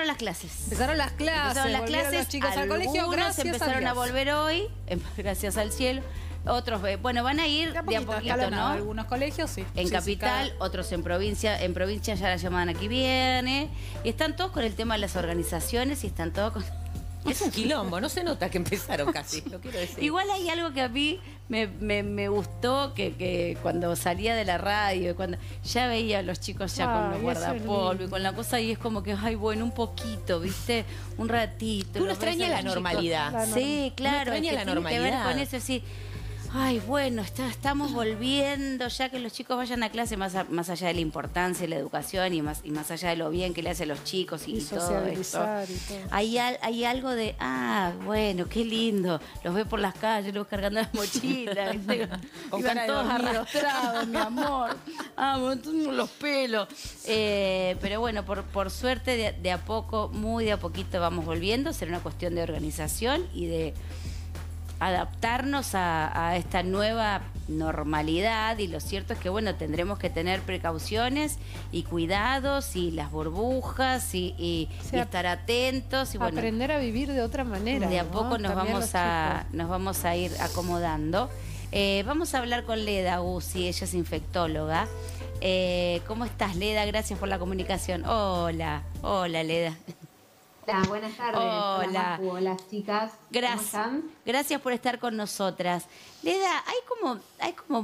empezaron las clases. Empezaron las clases, volvieron los chicos al colegio, algunos gracias empezaron a a volver hoy, gracias al cielo. Otros, bueno, van a ir de a poquito, ¿no? Algunos colegios, sí. En capital, otros en provincia. En provincia ya la llaman aquí viene. Y están todos con el tema de las organizaciones y están todos con... Es un quilombo, no se nota que empezaron casi, lo quiero decir. Igual hay algo que a mí me gustó, que cuando salía de la radio, cuando ya veía a los chicos ya con los guardapolvo y con la cosa, y es como que, ay, bueno, un poquito, ¿viste? Un ratito. Uno extraña la normalidad. Sí, claro. Uno extraña la normalidad. Tiene que ver con eso, sí. Ay, bueno, estamos volviendo, ya que los chicos vayan a clase, más allá de la importancia de la educación y más allá de lo bien que le hace a los chicos y todo esto. Hay algo de, bueno, qué lindo, los ve por las calles, los cargando las mochilas, ¿viste? Con Iban cara de todos dormido. arrastrados, mi amor. Los pelos. Pero bueno, por suerte, de a poco, muy de a poquito vamos volviendo. Será una cuestión de organización y de adaptarnos a esta nueva normalidad, y lo cierto es que, bueno, tendremos que tener precauciones y cuidados y las burbujas y estar atentos y, bueno, aprender a vivir de otra manera. De a poco nos vamos a ir acomodando. Vamos a hablar con Leda Guzzi, ella es infectóloga. ¿Cómo estás, Leda? Gracias por la comunicación. Hola Leda. Hola, buenas tardes. Hola. Hola, chicas. ¿Cómo están? Gracias por estar con nosotras. Leda, hay como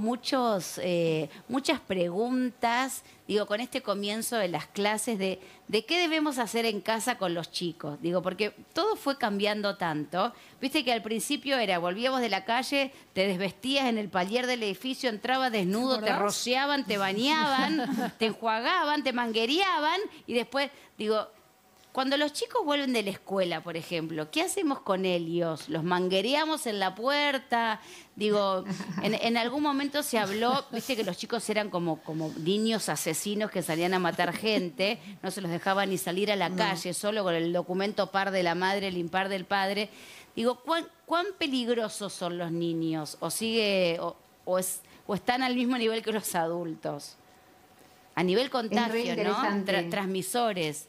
muchas preguntas, digo, con este comienzo de las clases de qué debemos hacer en casa con los chicos. Digo, porque todo fue cambiando tanto. Viste que al principio volvíamos de la calle, te desvestías en el palier del edificio, entrabas desnudo, te rociaban, te bañaban, te enjuagaban, te manguereaban, y después, digo, cuando los chicos vuelven de la escuela, por ejemplo, ¿qué hacemos con ellos? ¿Los manguereamos en la puerta? Digo, en algún momento se habló, viste que los chicos eran como niños asesinos que salían a matar gente, no se los dejaban ni salir a la calle, solo con el documento par de la madre, el impar del padre. Digo, ¿cuán peligrosos son los niños? ¿O están al mismo nivel que los adultos? A nivel contagio, ¿no? Transmisores.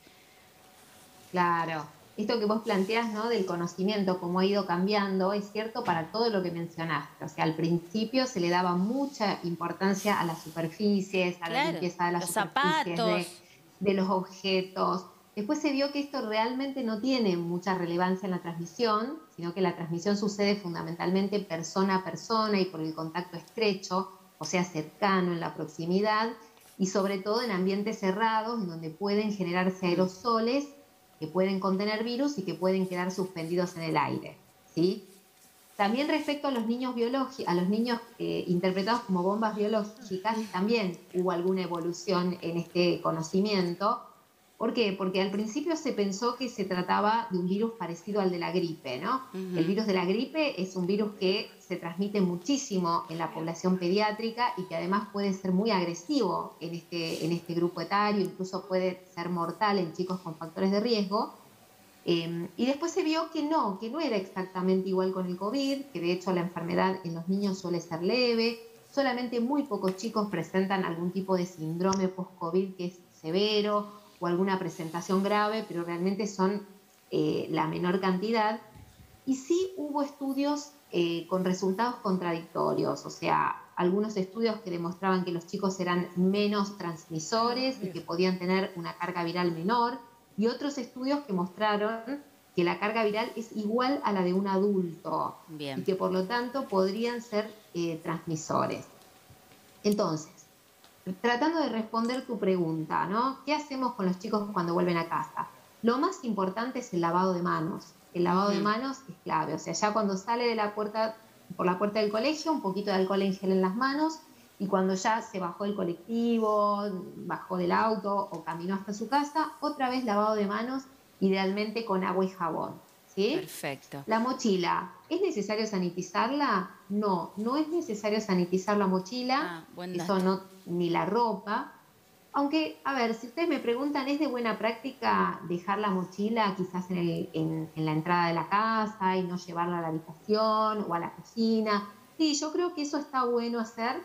Claro. Esto que vos planteás, ¿no?, del conocimiento, cómo ha ido cambiando, es cierto para todo lo que mencionaste. O sea, al principio se le daba mucha importancia a las superficies, a la limpieza de las superficies, zapatos, de los objetos. Después se vio que esto realmente no tiene mucha relevancia en la transmisión, sino que la transmisión sucede fundamentalmente persona a persona y por el contacto estrecho, o sea, cercano, en la proximidad, y sobre todo en ambientes cerrados, en donde pueden generarse aerosoles que pueden contener virus y que pueden quedar suspendidos en el aire, ¿sí? También respecto a los niños interpretados como bombas biológicas, también hubo alguna evolución en este conocimiento. ¿Por qué? Porque al principio se pensó que se trataba de un virus parecido al de la gripe, ¿no? El virus de la gripe es un virus que se transmite muchísimo en la población pediátrica y que además puede ser muy agresivo en este grupo etario, incluso puede ser mortal en chicos con factores de riesgo. Y después se vio que no era exactamente igual con el COVID, que de hecho la enfermedad en los niños suele ser leve, solamente muy pocos chicos presentan algún tipo de síndrome post-COVID que es severo, o alguna presentación grave, pero realmente son la menor cantidad. Y sí hubo estudios con resultados contradictorios, o sea, algunos estudios que demostraban que los chicos eran menos transmisores y que podían tener una carga viral menor, y otros estudios que mostraron que la carga viral es igual a la de un adulto. Bien. Y que por lo tanto podrían ser transmisores. Entonces, tratando de responder tu pregunta, ¿no? ¿Qué hacemos con los chicos cuando vuelven a casa? Lo más importante es el lavado de manos. El lavado de manos es clave. O sea, ya cuando sale por la puerta del colegio, un poquito de alcohol en gel en las manos, y cuando ya se bajó del colectivo, bajó del auto o caminó hasta su casa, otra vez lavado de manos, idealmente con agua y jabón, ¿sí? Perfecto. La mochila, ¿es necesario sanitizarla? No es necesario sanitizar la mochila, eso no, ni la ropa. Aunque, a ver, si ustedes me preguntan, ¿es de buena práctica dejar la mochila quizás en la entrada de la casa y no llevarla a la habitación o a la cocina? Sí, yo creo que eso está bueno hacer,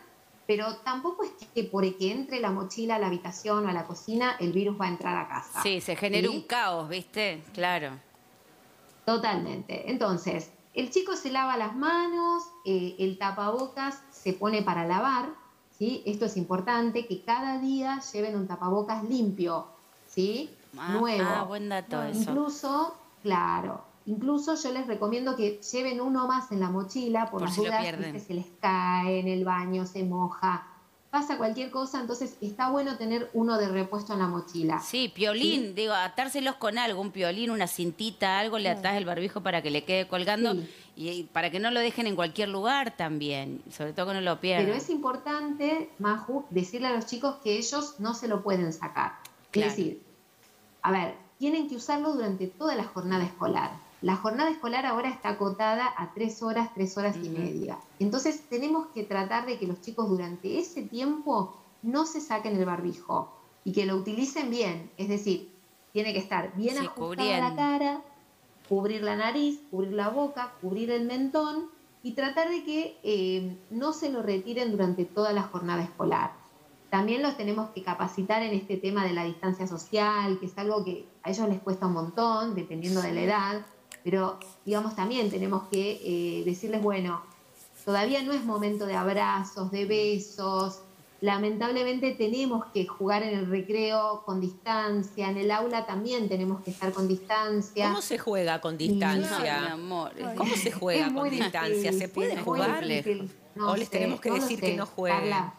pero tampoco es que porque entre la mochila a la habitación o a la cocina, el virus va a entrar a casa. Sí, se genera un caos, ¿viste? Claro. Totalmente. Entonces, el chico se lava las manos, el tapabocas se pone para lavar, ¿sí? Esto es importante, que cada día lleven un tapabocas limpio, ¿sí? Nuevo. Buen dato eso. Incluso, claro, incluso yo les recomiendo que lleven uno más en la mochila por las si lo dudas, pierden. que se les cae en el baño, se moja, pasa cualquier cosa, entonces está bueno tener uno de repuesto en la mochila. Sí, piolín, ¿sí? digo, atárselos con algo, un piolín, una cintita, algo, le atás el barbijo para que le quede colgando Sí. y para que no lo dejen en cualquier lugar también, sobre todo que no lo pierdan. Pero es importante, Maju, decirle a los chicos que ellos no se lo pueden sacar. Claro. Es decir, a ver, tienen que usarlo durante toda la jornada escolar. La jornada escolar ahora está acotada a 3 horas y media. Entonces tenemos que tratar de que los chicos durante ese tiempo no se saquen el barbijo y que lo utilicen bien. Es decir, tiene que estar bien ajustada la cara, cubrir la nariz, cubrir la boca, cubrir el mentón y tratar de que no se lo retiren durante toda la jornada escolar. También los tenemos que capacitar en este tema de la distancia social, que es algo que a ellos les cuesta un montón, dependiendo de la edad, pero digamos también tenemos que decirles, bueno, todavía no es momento de abrazos, de besos, lamentablemente tenemos que jugar en el recreo con distancia, en el aula también tenemos que estar con distancia. ¿Cómo se juega con distancia? No, mi amor. ¿Cómo se juega con distancia? ¿Se puede jugar? No ¿O les tenemos que decir que no jueguen? Carla,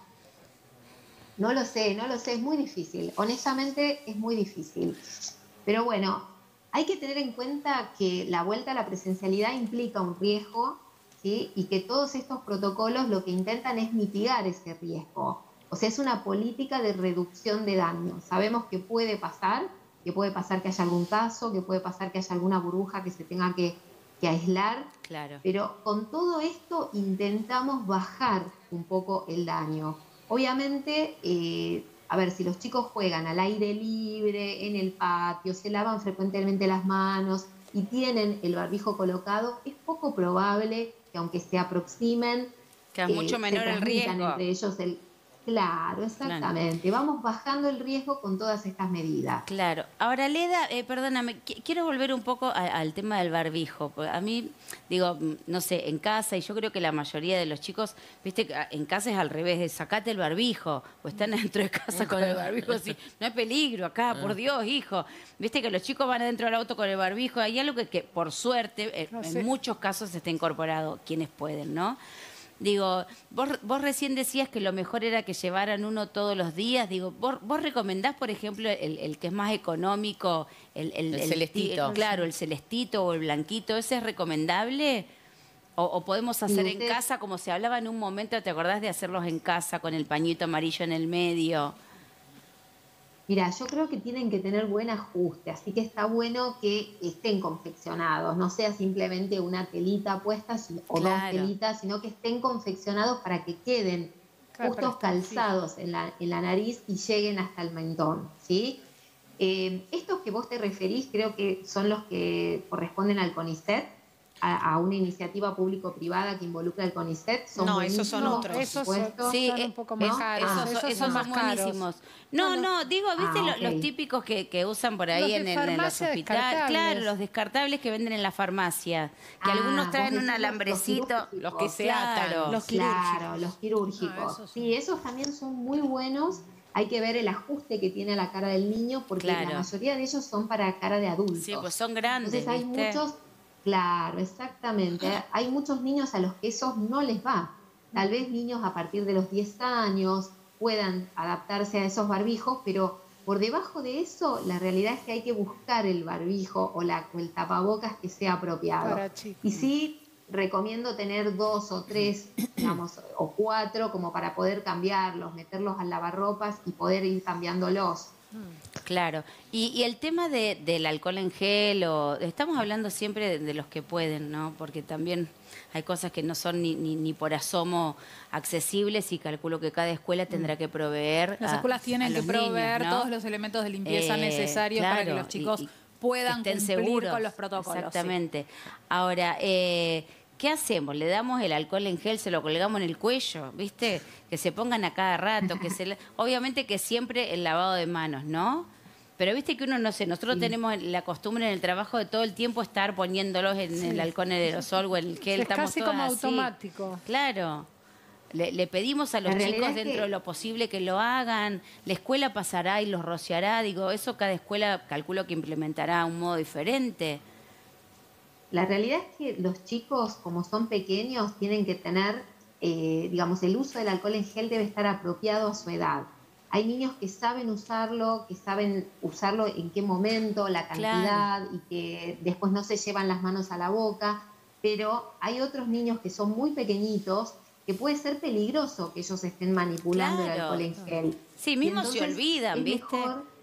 no lo sé, es muy difícil. Honestamente es muy difícil. Pero bueno, hay que tener en cuenta que la vuelta a la presencialidad implica un riesgo, ¿sí? Y que todos estos protocolos lo que intentan es mitigar ese riesgo. O sea, es una política de reducción de daño. Sabemos que puede pasar que haya algún caso, que puede pasar que haya alguna burbuja que se tenga que aislar. Claro. Pero con todo esto intentamos bajar un poco el daño. Obviamente, a ver, si los chicos juegan al aire libre, en el patio, se lavan frecuentemente las manos y tienen el barbijo colocado, es poco probable que aunque se aproximen, que es mucho menor el riesgo. Entre ellos Claro, exactamente. Claro. Vamos bajando el riesgo con todas estas medidas. Claro. Ahora, Leda, perdóname, quiero volver un poco al tema del barbijo. A mí, digo, no sé, en casa, y yo creo que la mayoría de los chicos, viste, en casa es al revés, de sacate el barbijo, o están dentro de casa con el barbijo, así, no hay peligro acá, por Dios, hijo. Viste que los chicos van adentro del auto con el barbijo, hay algo que por suerte, en muchos casos se está incorporado, quienes pueden, ¿no? Digo, vos recién decías que lo mejor era que llevaran uno todos los días. Digo, ¿vos recomendás, por ejemplo, el que es más económico, el celestito? Claro, el celestito o el blanquito, ¿ese es recomendable? ¿O podemos hacer en casa, como se hablaba en un momento, te acordás de hacerlos en casa con el pañito amarillo en el medio? Mira, yo creo que tienen que tener buen ajuste, así que está bueno que estén confeccionados, no sea simplemente una telita puesta o dos telitas, sino que estén confeccionados para que queden justos calzados en la nariz y lleguen hasta el mentón, ¿sí? Estos que vos te referís creo que son los que corresponden al CONICET, a una iniciativa público-privada que involucra al CONICET. No, esos son otros. Esos son un poco más caros. Esos son más buenísimos. No, digo, ¿viste los típicos que usan por ahí en los hospitales? Claro, los descartables que venden en la farmacia. Que algunos traen un alambrecito. Los que se atan. Los quirúrgicos. Claro, los quirúrgicos. Sí, esos también son muy buenos. Hay que ver el ajuste que tiene a la cara del niño, porque la mayoría de ellos son para cara de adultos. Sí, pues son grandes. Entonces hay muchos. Claro, exactamente. Hay muchos niños a los que esos no les va. Tal vez niños a partir de los 10 años puedan adaptarse a esos barbijos, pero por debajo de eso la realidad es que hay que buscar el barbijo o el tapabocas que sea apropiado. Y sí, recomiendo tener 2 o 3, digamos, o 4 como para poder cambiarlos, meterlos al lavarropas y poder ir cambiándolos. Claro. Y el tema del alcohol en gel, estamos hablando siempre de los que pueden, ¿no? Porque también hay cosas que no son ni por asomo accesibles y calculo que cada escuela tendrá que proveer. Las escuelas tienen que proveer niños, ¿no? todos los elementos de limpieza necesarios para que los chicos puedan estén cumplir seguros con los protocolos. Exactamente. Ahora, ¿qué hacemos? ¿Le damos el alcohol en gel, se lo colgamos en el cuello? ¿Viste? Que se pongan a cada rato. Obviamente que siempre el lavado de manos, ¿no? Pero viste que uno, no sé, nosotros tenemos la costumbre en el trabajo de todo el tiempo estar poniéndolos en el alcohol, en el aerosol o en el gel. Es casi como automático. Claro. Le pedimos a los chicos dentro de lo posible que lo hagan. La escuela pasará y los rociará. Digo, eso cada escuela calculo que implementará un modo diferente. La realidad es que los chicos, como son pequeños, tienen que tener, digamos, el uso del alcohol en gel debe estar apropiado a su edad. Hay niños que saben usarlo en qué momento, la cantidad, y que después no se llevan las manos a la boca, pero hay otros niños que son muy pequeñitos que puede ser peligroso que ellos estén manipulando el alcohol en gel. Sí, mismo se olvidan, ¿viste?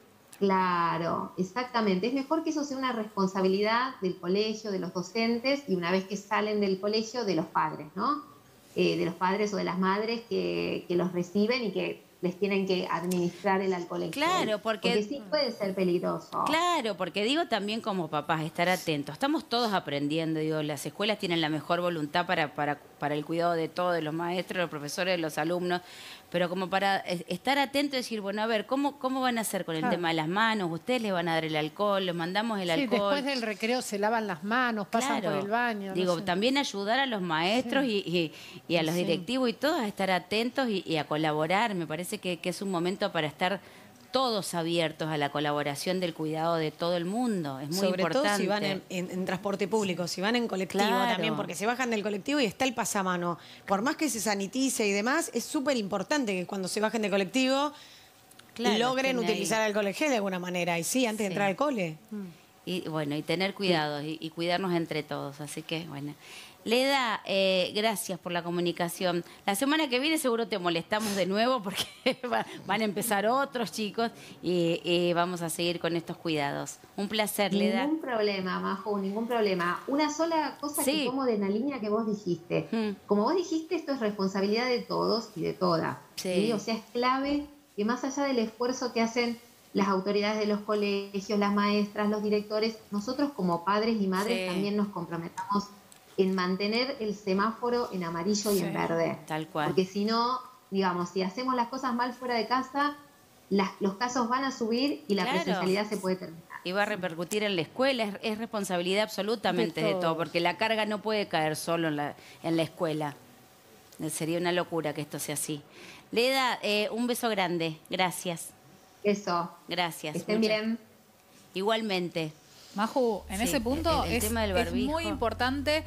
Claro, exactamente. Es mejor que eso sea una responsabilidad del colegio, de los docentes, y una vez que salen del colegio, de los padres, ¿no? De los padres o de las madres que los reciben y que les tienen que administrar el alcohol en gel. Porque sí puede ser peligroso. Claro, porque digo también como papás, estar atentos. Estamos todos aprendiendo, digo, las escuelas tienen la mejor voluntad para el cuidado de todos, de los maestros, de los profesores, de los alumnos, pero como para estar atento y decir, bueno, a ver, ¿cómo van a hacer con el tema de las manos? ¿Ustedes les van a dar el alcohol? ¿Les mandamos el alcohol? Después del recreo se lavan las manos, pasan por el baño. Digo, también ayudar a los maestros y a los directivos y todos a estar atentos y a colaborar. Me parece que es un momento para estar todos abiertos a la colaboración del cuidado de todo el mundo. Es muy importante. Sobre todo si van en transporte público, si van en colectivo también, porque se bajan del colectivo y está el pasamano. Por más que se sanitice y demás, es súper importante que cuando se bajen del colectivo logren utilizar alcohol en gel de alguna manera. Y sí, antes de entrar al cole. Y bueno, y tener cuidado y cuidarnos entre todos. Así que, bueno. Leda, gracias por la comunicación. La semana que viene seguro te molestamos de nuevo porque van a empezar otros chicos y vamos a seguir con estos cuidados. Un placer, Leda. Ningún problema, Majo, ningún problema. Una sola cosa que tomo de la línea que vos dijiste. Como vos dijiste, esto es responsabilidad de todos y de todas. ¿Sí? O sea, es clave que más allá del esfuerzo que hacen las autoridades de los colegios, las maestras, los directores, nosotros como padres y madres también nos comprometamos en mantener el semáforo en amarillo y en verde. Tal cual. Porque si no, digamos, si hacemos las cosas mal fuera de casa, los casos van a subir y la presencialidad se puede terminar. Y va a repercutir en la escuela, es responsabilidad absolutamente de todo, porque la carga no puede caer solo en la escuela. Sería una locura que esto sea así. Leda, un beso grande. Gracias. Eso. Gracias. Que estén bien. Igualmente. Maju, en ese punto el tema del es muy importante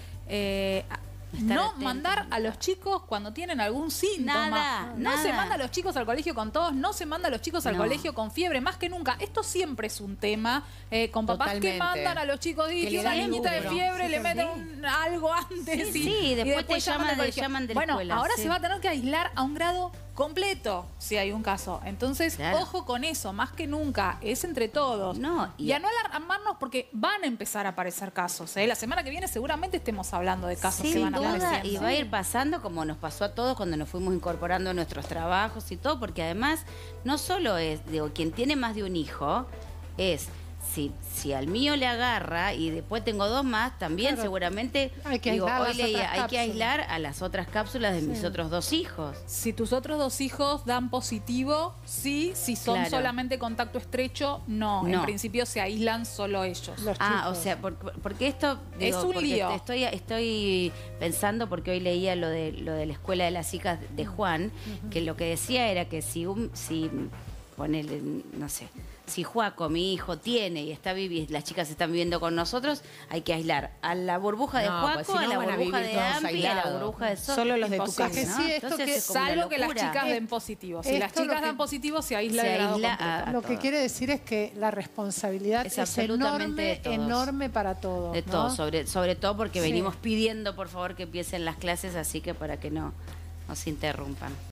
no mandar a los chicos cuando tienen algún síntoma. No se manda a los chicos al colegio con tos, no se manda a los chicos al colegio con fiebre, más que nunca. Esto siempre es un tema con papás que mandan a los chicos y una niñita de fiebre, le meten algo antes y después te llaman de la escuela. Bueno, ahora se va a tener que aislar a un grado completo si hay un caso. Entonces, ojo con eso, más que nunca, es entre todos. Y a no alarmarnos porque van a empezar a aparecer casos. La semana que viene seguramente estemos hablando de casos que van a aparecer. Y va a ir pasando como nos pasó a todos cuando nos fuimos incorporando a nuestros trabajos y todo, porque además no solo es, digo, quien tiene más de un hijo es... Si al mío le agarra y después tengo dos más, también seguramente hay que aislar a las otras cápsulas de mis otros dos hijos. Si tus otros dos hijos dan positivo, sí. Si son solamente contacto estrecho, no. En principio se aíslan solo ellos. O sea, porque esto es un lío. Estoy pensando, porque hoy leía lo de la escuela de las hijas de Juan, que lo que decía era que si ponele, no sé, si Juaco, mi hijo, tiene y está las chicas están viviendo con nosotros, hay que aislar a la burbuja de Juaco, a la burbuja de Ampi y a la burbuja de Sol. Solo los de tu casa. Salvo que las chicas den positivo. Si las chicas dan positivo, se aísla de grado completo. Lo que quiere decir es que la responsabilidad es enorme para todos. De todos, sobre todo porque venimos pidiendo, por favor, que empiecen las clases, así que para que no nos interrumpan.